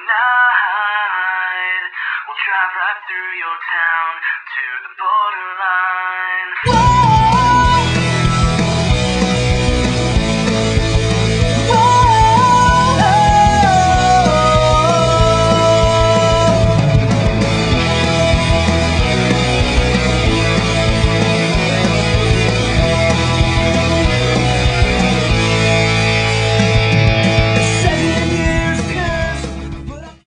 night. We'll drive right through your town to the borderline.